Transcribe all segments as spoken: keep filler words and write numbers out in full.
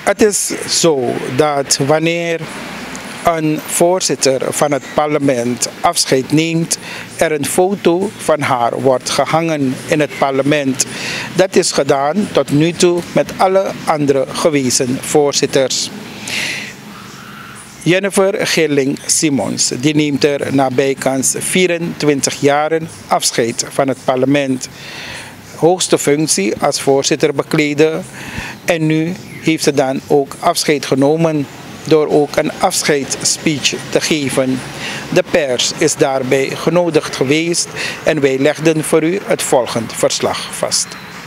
Het is zo dat wanneer een voorzitter van het parlement afscheid neemt, er een foto van haar wordt gehangen in het parlement. Dat is gedaan tot nu toe met alle andere gewezen voorzitters. Jennifer Gilling-Simons, die neemt er na bijkans vierentwintig jaren afscheid van het parlement. Hoogste functie als voorzitter bekleden en nu heeft ze dan ook afscheid genomen door ook een afscheidsspeech te geven. De pers is daarbij genodigd geweest en wij legden voor u het volgende verslag vast.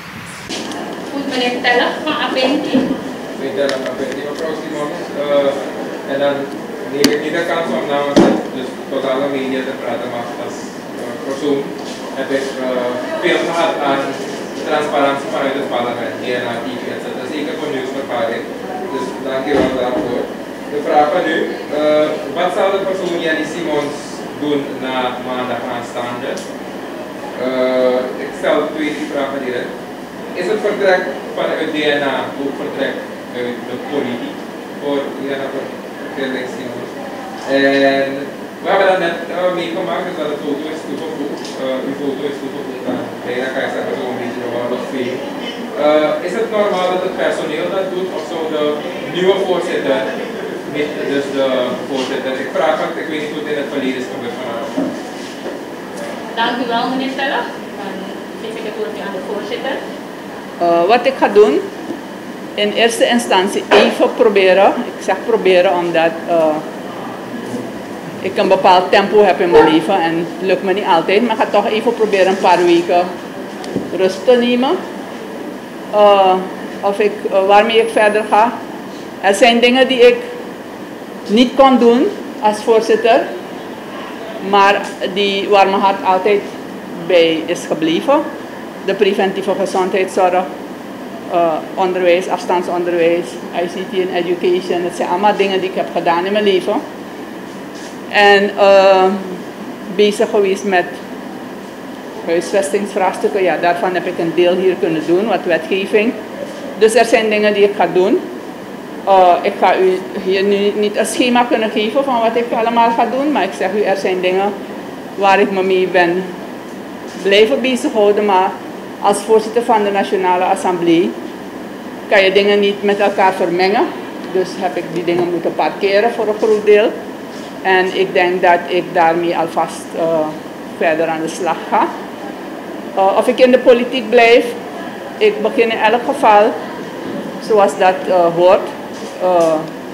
Goed, meneer Teller van Afscheid. Meneer Teller van Afscheid, mevrouw Simons. Uh, en dan neem ik niet de kans om namens het dus totale media te praten, maar als uh, persoon heb ik uh, veel gehad aan transparantie vanuit het parlement, D N A, T V, et cetera. Zeker voor nieuwsverparing. Dus dank u wel daarvoor. De vraag van u, uh, wat zal de persoon Jenny Simons doen na maandag aanstaande? Uh, ik stel twee die vragen direct. Is het vertrek vanuit D N A ook vertrek uit de politiek voor Jenny Simons? En we hebben dat net uh, meegemaakt, dus dat de foto is toegevoegd. Uh, uw foto is toegevoegd aan bijna kan je zeggen zo'n beetje de Hall of Fame. Uh, is het normaal dat het personeel dat doet of zou de nieuwe voorzitter, niet dus de voorzitter? Ik vraag het, ik weet niet hoe het in het verleden is gebeurd vanavond. Dank u wel, meneer Teller. Dan geef ik het woord aan de voorzitter. Uh, wat ik ga doen, in eerste instantie even proberen, ik zeg proberen omdat uh, ik een bepaald tempo heb in mijn leven en het lukt me niet altijd, maar ik ga toch even proberen een paar weken rust te nemen. Uh, of ik, uh, waarmee ik verder ga. Er zijn dingen die ik niet kon doen als voorzitter, maar die, waar mijn hart altijd bij is gebleven. De preventieve gezondheidszorg, uh, onderwijs, afstandsonderwijs, I C T en education. Het zijn allemaal dingen die ik heb gedaan in mijn leven. En uh, bezig geweest met huisvestingsvraagstukken. Ja, daarvan heb ik een deel hier kunnen doen, wat wetgeving. Dus er zijn dingen die ik ga doen. Uh, ik ga u hier nu niet een schema kunnen geven van wat ik allemaal ga doen, maar ik zeg u, er zijn dingen waar ik me mee ben blijven bezighouden. Maar als voorzitter van de Nationale Assemblée kan je dingen niet met elkaar vermengen. Dus heb ik die dingen moeten parkeren voor een groot deel. En ik denk dat ik daarmee alvast uh, verder aan de slag ga. Uh, of ik in de politiek blijf, ik begin in elk geval, zoals dat uh, hoort, uh,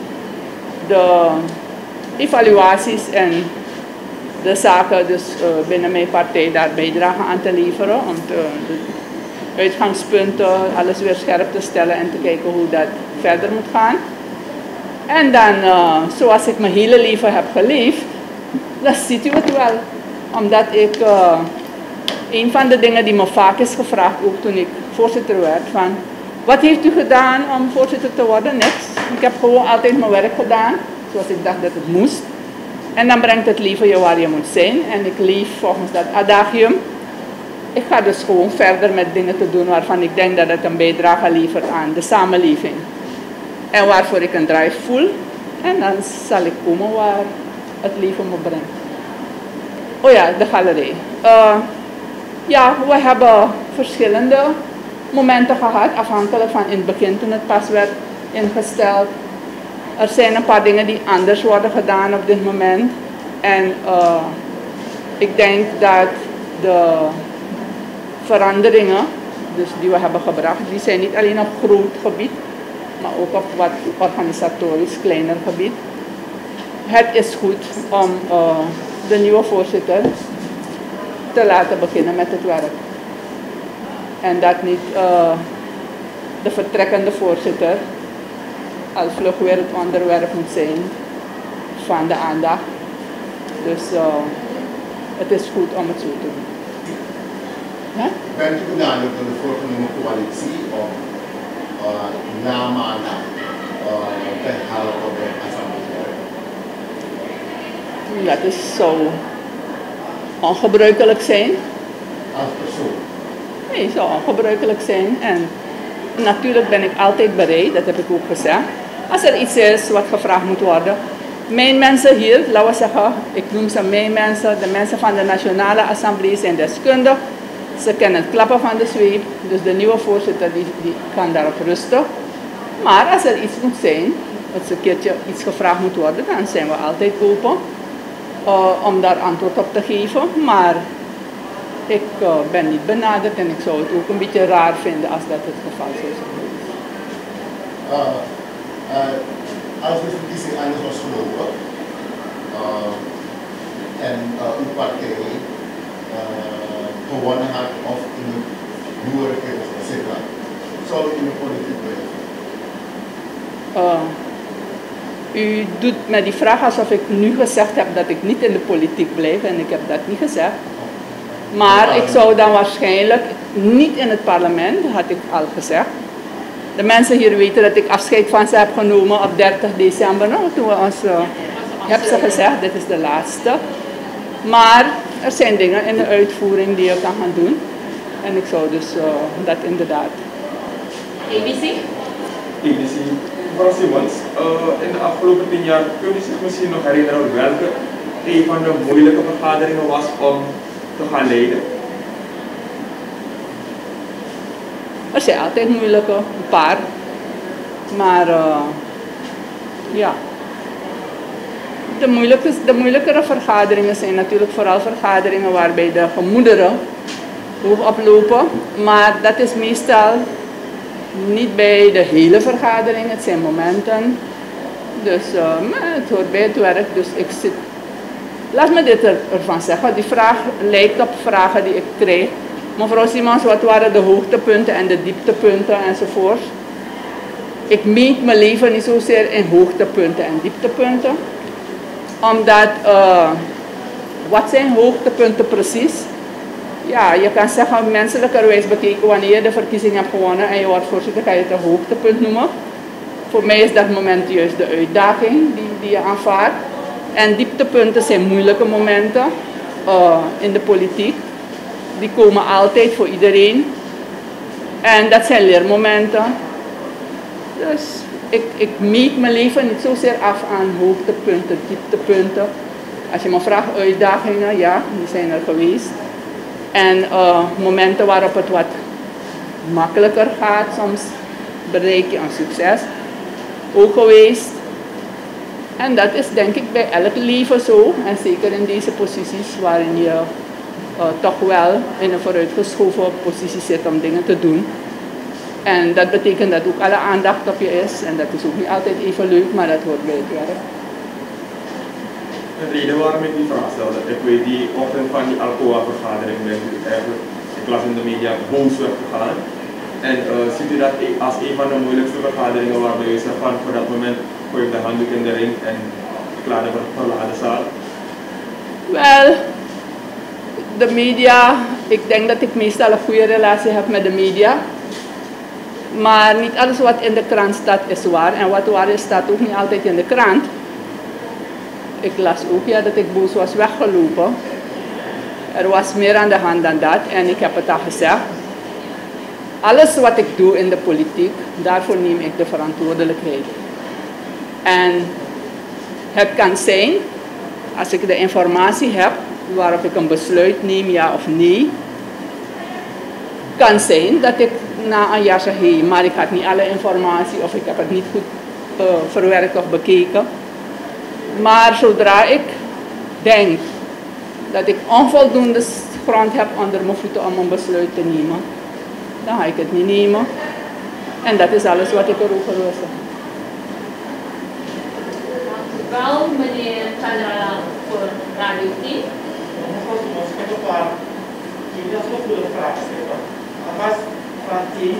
de evaluaties en de zaken dus uh, binnen mijn partij daar bijdragen aan te leveren. Om te, de uitgangspunten, alles weer scherp te stellen en te kijken hoe dat verder moet gaan. En dan, uh, zoals ik mijn hele leven heb geleefd, dan ziet u het wel. Omdat ik, uh, een van de dingen die me vaak is gevraagd, ook toen ik voorzitter werd, van wat heeft u gedaan om voorzitter te worden? Niks. Ik heb gewoon altijd mijn werk gedaan, zoals ik dacht dat het moest. En dan brengt het leven je waar je moet zijn. En ik leef volgens dat adagium. Ik ga dus gewoon verder met dingen te doen waarvan ik denk dat het een bijdrage levert aan de samenleving. En waarvoor ik een drive voel. En dan zal ik komen waar het leven me brengt. Oh ja, de galerij. Uh, ja, we hebben verschillende momenten gehad, afhankelijk van in het begin toen het pas werd ingesteld. Er zijn een paar dingen die anders worden gedaan op dit moment. En uh, ik denk dat de veranderingen dus die we hebben gebracht, die zijn niet alleen op groot gebied, maar ook op wat organisatorisch kleiner gebied. Het is goed om uh, de nieuwe voorzitter te laten beginnen met het werk. En dat niet uh, de vertrekkende voorzitter al vlug weer het onderwerp moet zijn van de aandacht. Dus uh, het is goed om het zo te doen. Ja? Bent u benaderd door de voorgenomen coalitie om uh, na maandag uh, te helpen bij assemblee? Dat is zo ongebruikelijk zijn. Als persoon? Nee, het zou ongebruikelijk zijn. En natuurlijk ben ik altijd bereid, dat heb ik ook gezegd. Als er iets is wat gevraagd moet worden. Mijn mensen hier, laten we zeggen, ik noem ze mijn mensen, de mensen van de Nationale Assemblée zijn deskundig. Ze kennen het klappen van de zweep, dus de nieuwe voorzitter die, die kan daarop rusten. Maar als er iets moet zijn, als een keertje iets gevraagd moet worden, dan zijn we altijd open uh, om daar antwoord op te geven. Maar ik uh, ben niet benaderd en ik zou het ook een beetje raar vinden als dat het geval zou zijn. Uh, uh, als de verkiezing anders was gelopen uh, en uh, uw partij uh, gewonnen had of in een nieuwe regering zit, zou u in de politiek blijven? Uh, u doet me die vraag alsof ik nu gezegd heb dat ik niet in de politiek blijf en ik heb dat niet gezegd. Maar ik zou dan waarschijnlijk niet in het parlement, had ik al gezegd. De mensen hier weten dat ik afscheid van ze heb genomen op dertig december. Nou, toen we ons, uh, ik heb ze gezegd, dit is de laatste. Maar er zijn dingen in de uitvoering die je kan gaan doen. En ik zou dus uh, dat inderdaad. A B C? A B C. Mevrouw Simons, uh, in de afgelopen tien jaar kunt u zich misschien nog herinneren welke een van de moeilijke vergaderingen was om te gaan leiden? Er zijn altijd moeilijke, een paar. Maar uh, ja. De, moeilijke, de moeilijkere vergaderingen zijn natuurlijk vooral vergaderingen waarbij de gemoederen hoog oplopen. Maar dat is meestal niet bij de hele vergadering, het zijn momenten. Dus uh, het hoort bij het werk, dus ik zit. Laat me dit er, ervan zeggen, die vraag lijkt op vragen die ik kreeg. Mevrouw Simons, wat waren de hoogtepunten en de dieptepunten enzovoort? Ik meet mijn leven niet zozeer in hoogtepunten en dieptepunten. Omdat, uh, wat zijn hoogtepunten precies? Ja, je kan zeggen, menselijkerwijs bekeken, wanneer je de verkiezing hebt gewonnen en je wordt voorzitter, kan je het een hoogtepunt noemen. Voor mij is dat moment juist de uitdaging die, die je aanvaardt. En dieptepunten zijn moeilijke momenten uh, in de politiek. Die komen altijd voor iedereen. En dat zijn leermomenten. Dus ik, ik meet mijn leven niet zozeer af aan hoogtepunten, dieptepunten. Als je me vraagt uitdagingen, ja, die zijn er geweest. En uh, momenten waarop het wat makkelijker gaat, soms bereik je een succes. Ook geweest. En dat is denk ik bij elk leven zo. En zeker in deze posities waarin je uh, toch wel in een vooruitgeschoven positie zit om dingen te doen. En dat betekent dat ook alle aandacht op je is. En dat is ook niet altijd even leuk, maar dat hoort bij het werk. De reden waarom ik die vraag stelde, ik weet die ochtend van die Alcoa-vergadering ben u eigenlijk, ik las in de media, boos werd gegaan. En uh, ziet u dat als een van de moeilijkste vergaderingen waarbij u zegt van voor dat moment gooi ik de handdoek in de ring en klaar de verlaten zaal? Wel, de media, ik denk dat ik meestal een goede relatie heb met de media. Maar niet alles wat in de krant staat is waar. En wat waar is staat ook niet altijd in de krant. Ik las ook ja, dat ik boos was weggelopen. Er was meer aan de hand dan dat en ik heb het al gezegd. Alles wat ik doe in de politiek, daarvoor neem ik de verantwoordelijkheid. En het kan zijn, als ik de informatie heb waarop ik een besluit neem, ja of nee, kan zijn dat ik na een jaar zeg, hé, hey, maar ik had niet alle informatie of ik heb het niet goed uh, verwerkt of bekeken. Maar zodra ik denk dat ik onvoldoende grond heb onder mijn voeten om een besluit te nemen, dan ga ik het niet nemen. En dat is alles wat ik erover wil zeggen. Wel, meneer Chandra voor Radio tien. Ik heb een paar goede vragen stellen. Alvast vraag één.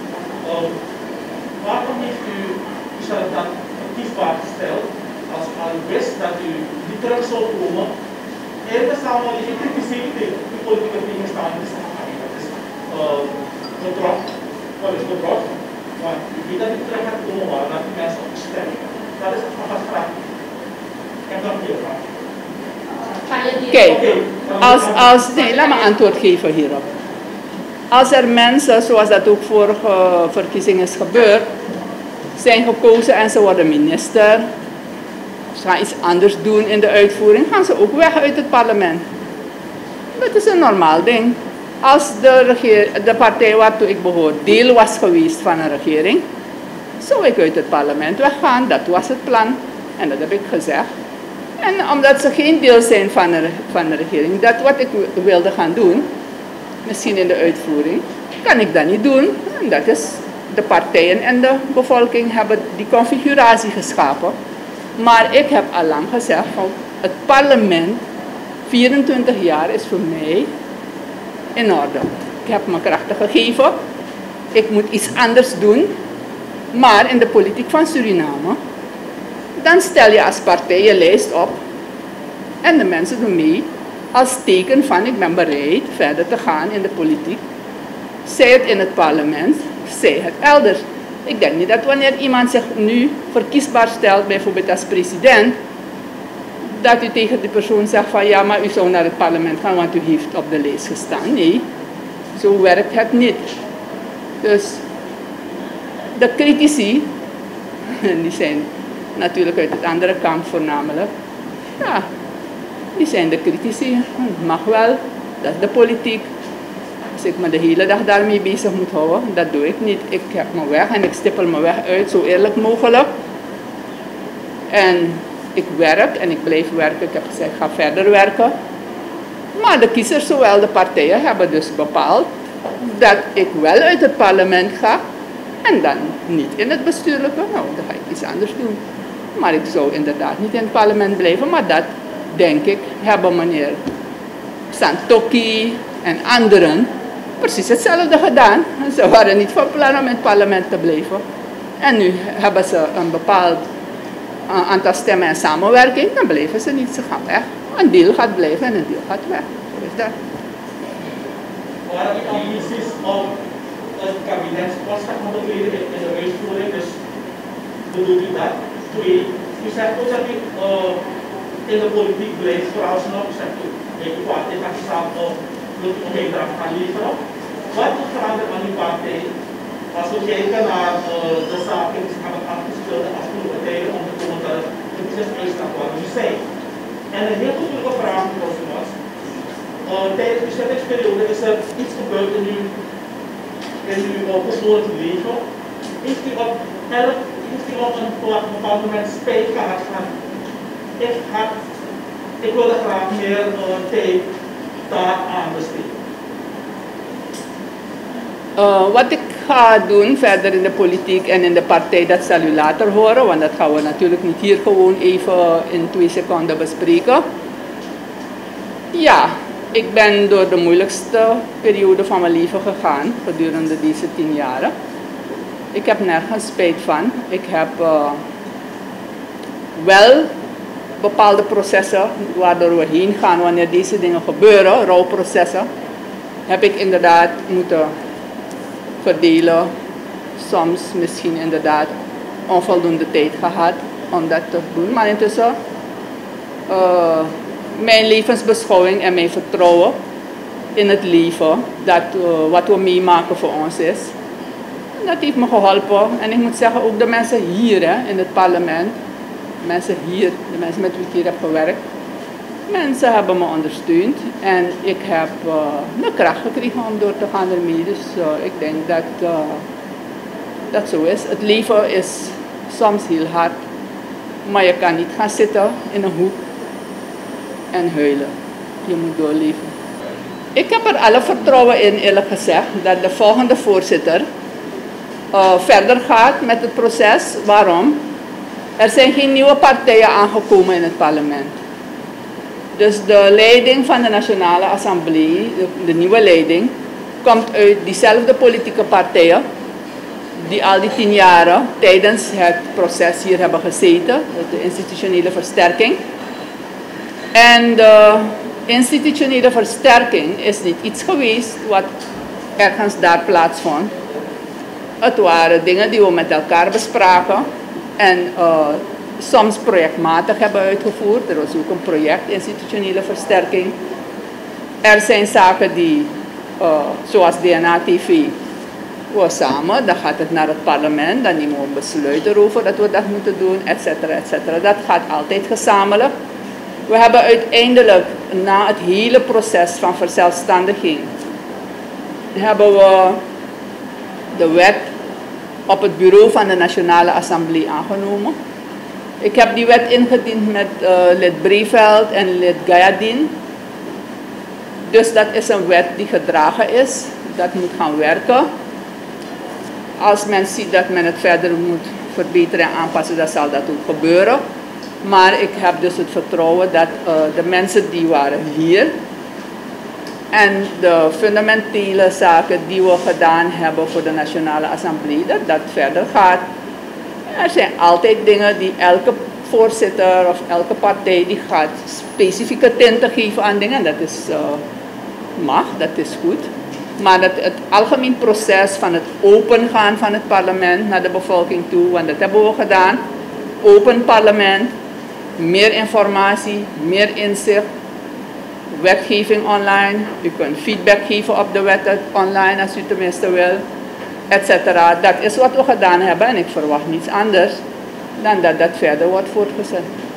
Waarom heeft u uzelf dan verkiesbaar gesteld als u al wist dat u niet terug zou komen? Eerder samenleving kritiseert de politieke tegenstanders. Dat is bedrog. Wat is bedrog? Want u weet dat u terug gaat komen, maar dat u mensen opstellen. Dat is alvast vraag. Ik heb nog meer vragen. Kijk, als, als, nee, laat me antwoord geven hierop. als er mensen, zoals dat ook vorige verkiezingen is gebeurd, zijn gekozen en ze worden minister, ze gaan iets anders doen in de uitvoering, gaan ze ook weg uit het parlement. Dat is een normaal ding. Als de, regeer, de partij waartoe ik behoor deel was geweest van een regering, zou ik uit het parlement weggaan. Dat was het plan en dat heb ik gezegd. En omdat ze geen deel zijn van de, van de regering, dat wat ik wilde gaan doen, misschien in de uitvoering, kan ik dat niet doen. En dat is, de partijen en de bevolking hebben die configuratie geschapen. Maar ik heb al lang gezegd, van het parlement, vierentwintig jaar is voor mij in orde. Ik heb mijn krachten gegeven. Ik moet iets anders doen. Maar in de politiek van Suriname, dan stel je als partij je lijst op. En de mensen doen mee als teken van ik ben bereid verder te gaan in de politiek. Zij het in het parlement, zij het elders. Ik denk niet dat wanneer iemand zich nu verkiesbaar stelt, bijvoorbeeld als president, dat u tegen die persoon zegt van ja, maar u zou naar het parlement gaan, want u heeft op de lijst gestaan. Nee, zo werkt het niet. Dus de critici, die zijn natuurlijk uit het andere kamp voornamelijk, ja, die zijn de critici. Het mag wel, dat is de politiek. Als ik me de hele dag daarmee bezig moet houden, dat doe ik niet. Ik heb mijn weg en ik stippel mijn weg uit, zo eerlijk mogelijk. En ik werk en ik blijf werken. Ik heb gezegd, ik ga verder werken. Maar de kiezers, zowel de partijen, hebben dus bepaald dat ik wel uit het parlement ga. En dan niet in het bestuurlijke. Nou, dan ga ik iets anders doen. Maar ik zou inderdaad niet in het parlement blijven. Maar dat, denk ik, hebben meneer Santokki en anderen precies hetzelfde gedaan. Ze waren niet van plan om in het parlement te blijven. En nu hebben ze een bepaald uh, aantal stemmen en samenwerking. Dan blijven ze niet, ze gaan weg. Een deel gaat blijven en een deel gaat weg. Zo is dat. Waren die ambities om een kabinetspost te gaan bekleden in de uitvoering? Dus bedoelt u dat? Twee, u zegt ook dat u uh, in de politiek blijft vooralsnog. U zegt ook, uw partij gaat staan op wilt u een bijdrage gaan leveren. Wat moet veranderen aan uw partij als we kijken naar uh, de zaken die zich hebben afgespeeld de afgelopen tijden om te komen tot de beslissingsuitslag waar we nu zijn? En een heel goede vraag, mevrouw was, uh, tijdens de bezettingsperiode is er iets gebeurd in uw, in uw uh, persoonlijk leven. Heeft u op elk, heeft u op een bepaald moment spijt gehad van, ik, had, ik wilde graag meer uh, tijd daar aan besteden? Uh, wat ik ga doen verder in de politiek en in de partij, dat zal u later horen, want dat gaan we natuurlijk niet hier gewoon even in twee seconden bespreken. Ja, ik ben door de moeilijkste periode van mijn leven gegaan gedurende deze tien jaren. Ik heb nergens spijt van. Ik heb uh, wel bepaalde processen waardoor we heen gaan wanneer deze dingen gebeuren, rouwprocessen, heb ik inderdaad moeten verdelen. Soms misschien inderdaad onvoldoende tijd gehad om dat te doen. Maar intussen, uh, mijn levensbeschouwing en mijn vertrouwen in het leven, dat uh, wat we meemaken voor ons is, dat heeft me geholpen. En ik moet zeggen, ook de mensen hier hè, in het parlement, mensen hier, de mensen met wie ik hier heb gewerkt, mensen hebben me ondersteund en ik heb uh, de kracht gekregen om door te gaan ermee. Dus uh, ik denk dat uh, dat zo is. Het leven is soms heel hard, maar je kan niet gaan zitten in een hoek en huilen. Je moet doorleven. Ik heb er alle vertrouwen in, eerlijk gezegd, dat de volgende voorzitter uh, verder gaat met het proces. Waarom? Er zijn geen nieuwe partijen aangekomen in het parlement. Dus de leiding van de Nationale Assemblée, de, de nieuwe leiding, komt uit diezelfde politieke partijen die al die tien jaren tijdens het proces hier hebben gezeten, de institutionele versterking. En de institutionele versterking is niet iets geweest wat ergens daar plaatsvond. Het waren dingen die we met elkaar bespraken en uh, soms projectmatig hebben uitgevoerd. Er was ook een project, institutionele versterking. Er zijn zaken die uh, zoals D N A T V. We samen, dan gaat het naar het parlement, dan nemen we een besluit erover dat we dat moeten doen, et cetera, et cetera. Dat gaat altijd gezamenlijk. We hebben uiteindelijk, na het hele proces van verzelfstandiging, hebben we de wet op het bureau van de Nationale Assemblée aangenomen. Ik heb die wet ingediend met uh, lid Breveld en lid Gayadin. Dus dat is een wet die gedragen is, dat moet gaan werken. Als men ziet dat men het verder moet verbeteren en aanpassen, dan zal dat ook gebeuren. Maar ik heb dus het vertrouwen dat uh, de mensen die waren hier en de fundamentele zaken die we gedaan hebben voor de Nationale Assemblée, dat dat verder gaat. Er zijn altijd dingen die elke voorzitter of elke partij die gaat specifieke tinten geven aan dingen. Dat is, uh, mag, dat is goed. Maar dat het algemeen proces van het opengaan van het parlement naar de bevolking toe, want dat hebben we gedaan. Open parlement, meer informatie, meer inzicht, wetgeving online. U kunt feedback geven op de wet online als u tenminste wil, et cetera. Dat is wat we gedaan hebben en ik verwacht niets anders dan dat dat verder wordt voortgezet.